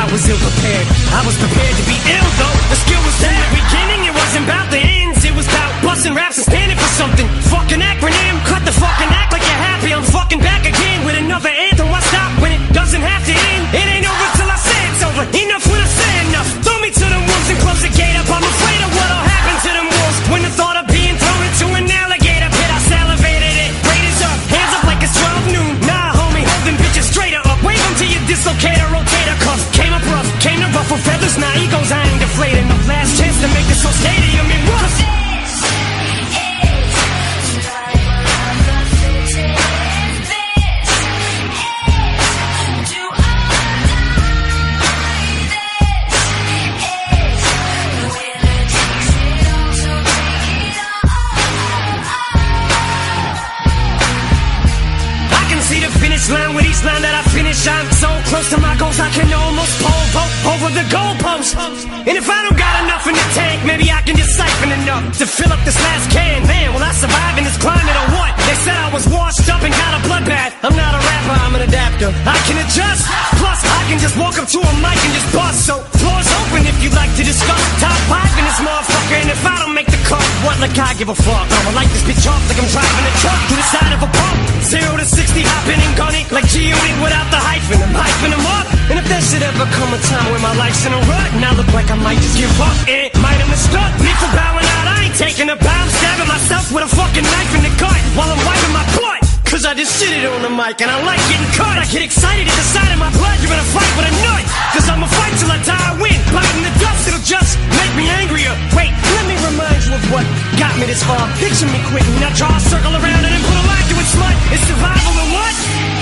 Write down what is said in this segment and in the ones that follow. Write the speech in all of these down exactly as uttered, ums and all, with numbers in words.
was ill prepared. I was prepared to be ill though. The skill was there. In the beginning, it wasn't about the ends. It was about busting raps and standing for something. Fucking acronym, cut the fucking act like you're happy. I'm fucking back again with another anthem. Why stop when it doesn't have to end? It ain't over till I say it's over. Enough when I say enough. Throw me to the wolves and close the gate up. I'm afraid of what'll happen to them wolves when the thought of being thrown into an alligator pit. I salivated it. Raiders up, hands up like it's twelve noon. Nah, homie, hold them bitches straighter up. Wave them till you dislocate a rotator cuff. Came up rough, came to ruffle feathers. Now egos, I ain't deflated. No last chance to make this whole stadium in rough. Line with each line that I finish, I'm so close to my goals I can almost pole vault over the goalpost. And if I don't got enough in the tank, maybe I can just siphon enough to fill up this last can. Man, will I survive in this climate or what? They said I was washed up and got a bloodbath. I'm not a rapper, I'm an adapter. I can adjust, plus I can just walk up to a mic and just bust. So floor's open if you'd like to discuss top five in this motherfucker. And if I don't make the cut, what like I give a fuck? I'ma light this bitch off like I'm driving a truck to the side of a pump. Zero to sixty, hopping and gunning like G-Unit without the hyphen. I'm hyping them up. And if there should ever come a time where my life's in a rut and I look like I might just give up, it might have mistook me for bowing out. I ain't taking a bow. I'm stabbing myself with a fucking knife in the gut while I'm wiping my butt. Cause I just shit it on the mic and I like getting cut. I get excited at the sight of my blood. You're in a fight with a nut. Cause I'ma fight till I die, I win. Biting the dust, it'll just make me angrier. Wait, let me remind you of what got me this far. Picture me quitting. Now draw a circle around it and put a line to it, smut. It's survival or what?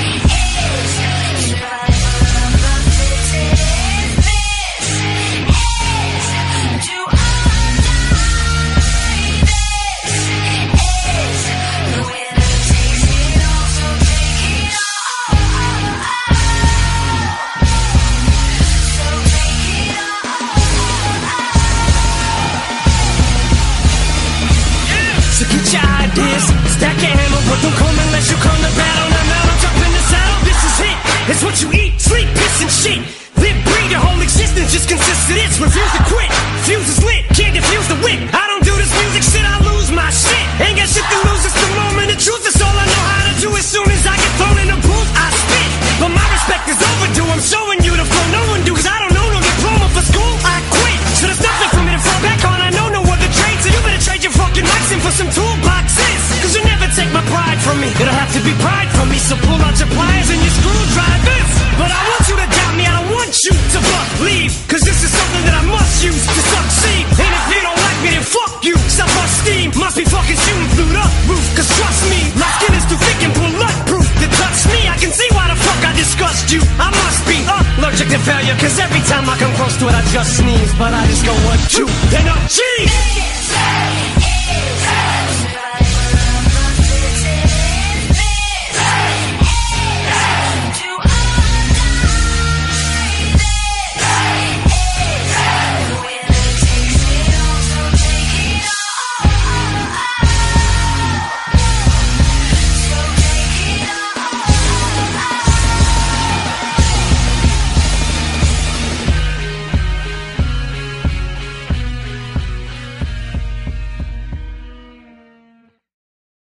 Stack your hammer, but don't come unless you come to battle. Now, now I'm jumping the saddle, this is it. It's what you eat, sleep, piss, and shit. Live, breathe, your whole existence just consists of this. Refuse to quit, fuse is lit, can't defuse the whip. I don't do this music shit, I lose my shit. Ain't got shit to lose, it's the moment of truth. It's all I know how to do. As soon as I get thrown in the booth, I spit. But my respect is overdue, I'm showing you the flow no one do. Cause I don't know no diploma for school, I quit. So there's nothing for me to fall back on, I know no other trade. So you better trade your fucking mics in for some toolboxes. Cause you'll never take my pride from me. It'll have to be pride from me. So pull out your pliers and your screwdrivers. But I want you to doubt me, I don't want you to believe. Cause this is something that I must use to succeed. And if you don't like me, then fuck you. Self-esteem must be fucking shooting through the roof. Cause trust me, my skin is too thick and bulletproof to touch me. I can see why the fuck I disgust you. I must be allergic to failure. Cause every time I come close to it, I just sneeze. But I just go one, two, then up, G!